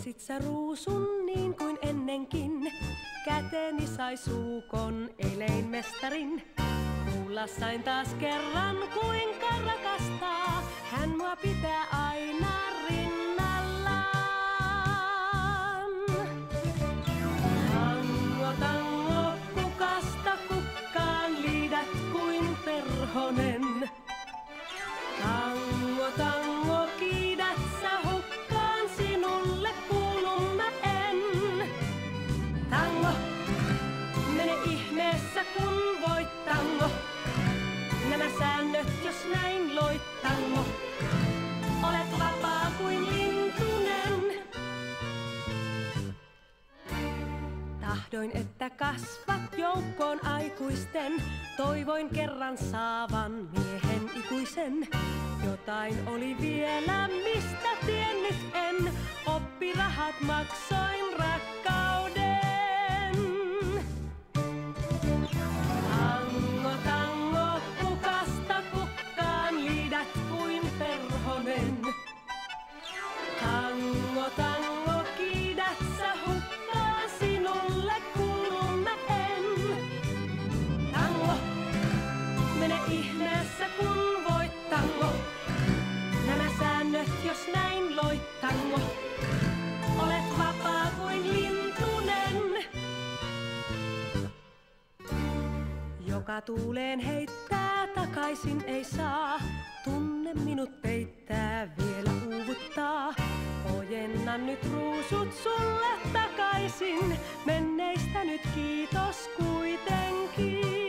Toisit sä ruusun niin kuin ennenkin, käteeni sai suukon elein mestarin. Kuulla sain taas kerran kuinka rakastaa, hän mua pitää aina rinnallaan. Tango, tango, kukasta kukkaan liidät kuin perhonen. Tango, tango, kiidät sä hukkaan, sinulle kuulun mä en. Tango, mene ihmeessä kun voit tango. Nämä säännöt jos näin loit tango. Olet vapaa kuin lintunen. Tahdoin että kasvat joukkoon aikuisten, toivoin kerran saavan miehen ikuisen. Jotain oli vielä mistä tiennyt en, oppirahat maksoin rakkauden. Tango, tango, kukasta kukkaan liidät kuin perhonen. Tango, tango, kiidät sä hukkaan, sinulle kuulun mä en. Tango, mene ihmeessä kun voit tango. Nämä säännöt jos näin loit tango. Olet vapaa kuin lintunen. Joka tuuleen heittää, takaisin ei saa. Tunne minut peittää, vielä uuvuttaa. Ojennan nyt ruusut sulle takaisin. Menneistä nyt kiitos kuitenkin.